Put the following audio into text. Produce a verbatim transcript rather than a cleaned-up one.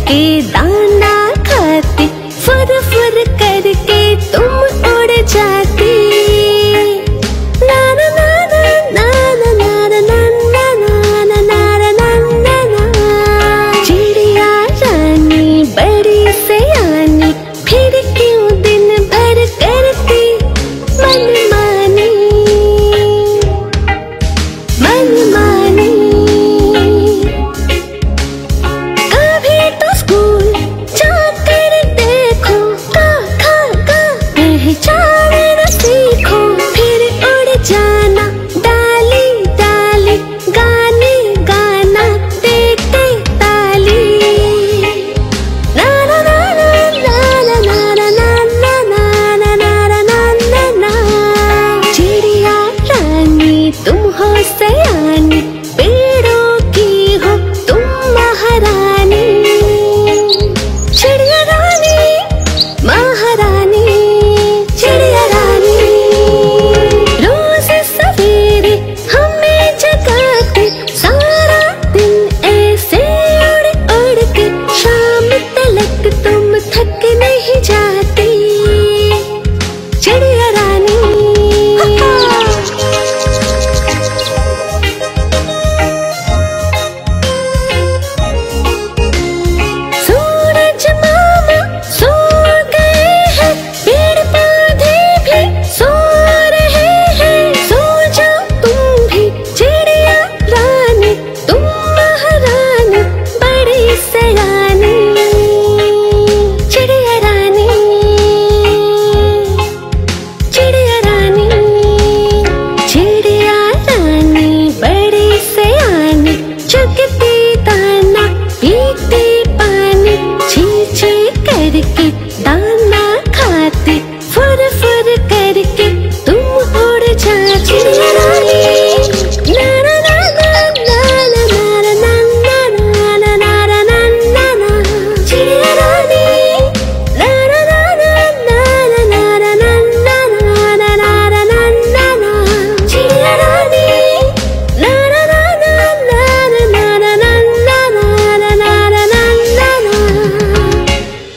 के दाना खाती, फुर फुर करके तुम उड़ जाती। ना ना ना ना ना ना ना ना ना ना ना ना ना ना। चिड़िया रानी बड़ी सयानी, फिर क्यों दिन भर करती मनमानी मनमानी। कभी तो स्कूल जाकर देखो, का खा का पहचान न सीखो, फिर उड़ जाना डाली डाली, गाने गाना देते ताली। ना ना ना ना ना ना ना ना ना ना ना ना ना ना। चिड़िया रानी तुम हो